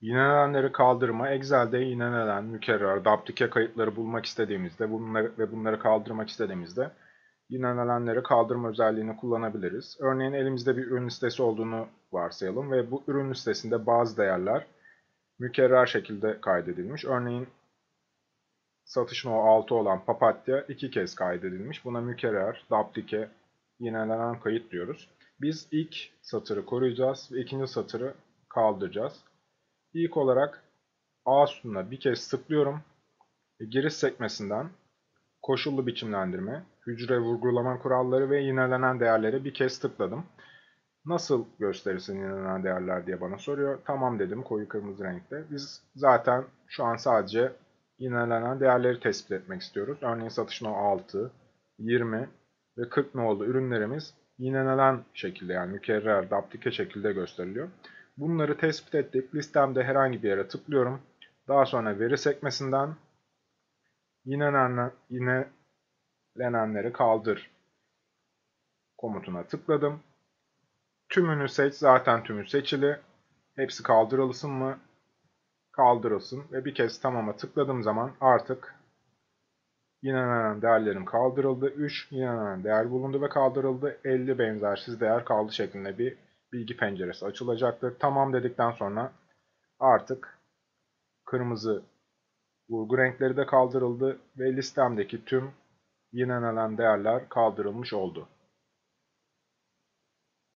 Yinelenenleri kaldırma, Excel'de yinelenen, mükerrer, daptike kayıtları bulmak istediğimizde bunları kaldırmak istediğimizde yinelenenleri kaldırma özelliğini kullanabiliriz. Örneğin elimizde bir ürün listesi olduğunu varsayalım ve bu ürün listesinde bazı değerler mükerrer şekilde kaydedilmiş. Örneğin satış no 6 olan papatya 2 kez kaydedilmiş. Buna mükerrer, daptike, yinelenen kayıt diyoruz. Biz ilk satırı koruyacağız ve ikinci satırı kaldıracağız. İlk olarak A sütununa bir kez tıklıyorum. Giriş sekmesinden koşullu biçimlendirme, hücre vurgulama kuralları ve yinelenen değerleri bir kez tıkladım. Nasıl gösterirsin yinelenen değerler diye bana soruyor. Tamam dedim koyu kırmızı renkte. Biz zaten şu an sadece yinelenen değerleri tespit etmek istiyoruz. Örneğin satış no 6, 20 ve 40 nolu ürünlerimiz yinelenen şekilde yani mükerrer, daptike şekilde gösteriliyor. Bunları tespit ettik. Listemde herhangi bir yere tıklıyorum. Daha sonra veri sekmesinden yinelenenleri kaldır komutuna tıkladım. Tümünü seç. Zaten tümü seçili. Hepsi kaldırılsın mı? Kaldırılsın. Ve bir kez tamama tıkladığım zaman artık yinelenen değerlerim kaldırıldı. 3 yinelenen değer bulundu ve kaldırıldı. 50 benzersiz değer kaldı şeklinde bir bilgi penceresi açılacaktır. Tamam dedikten sonra artık kırmızı vurgu renkleri de kaldırıldı ve listemdeki tüm yinelenen değerler kaldırılmış oldu.